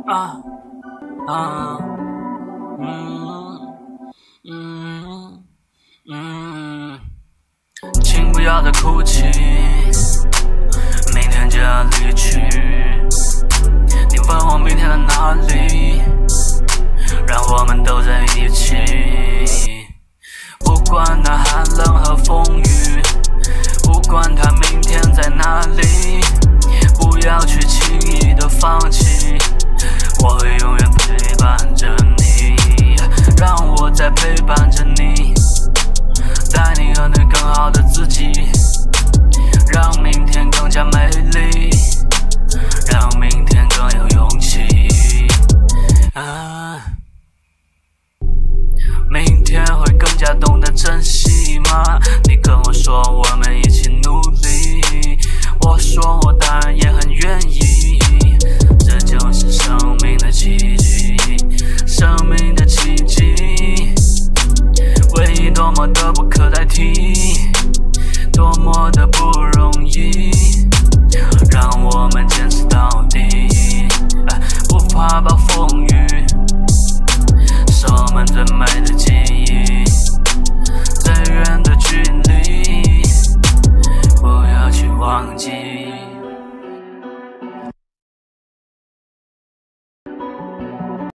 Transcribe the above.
啊啊嗯嗯嗯，请不要再哭泣，明天就要离去。你问我明天在哪里，让我们都在一起。不管它寒冷和风雨，不管它明天在哪里，不要去轻易的放弃。我会永远陪伴着你，让我再陪伴着你，带你和你更好的自己，让明天更加美丽。